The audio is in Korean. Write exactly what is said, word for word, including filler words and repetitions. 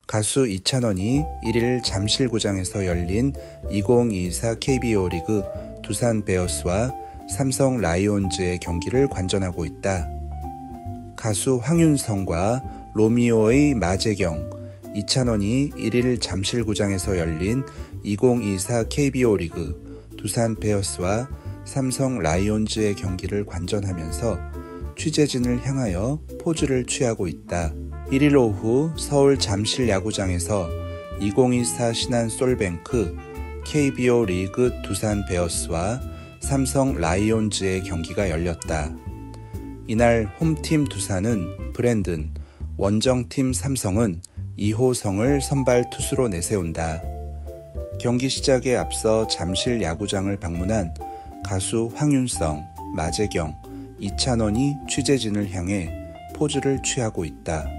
가수 이찬원이 일일 잠실구장에서 열린 이천이십사 케이비오 리그 두산 베어스와 삼성 라이온즈의 경기를 관전하고 있다. 가수 황윤성과 로미오의 마재경, 이찬원이 일일 잠실구장에서 열린 이천이십사 케이비오 리그 두산 베어스와 삼성 라이온즈의 경기를 관전하면서 취재진을 향하여 포즈를 취하고 있다. 일일 오후 서울 잠실 야구장에서 이천이십사 신한 솔뱅크 케이비오 리그 두산 베어스와 삼성 라이온즈의 경기가 열렸다. 이날 홈팀 두산은 브랜든, 원정팀 삼성은 이호성을 선발 투수로 내세운다. 경기 시작에 앞서 잠실 야구장을 방문한 가수 황윤성, 마재경, 이찬원이 취재진을 향해 포즈를 취하고 있다.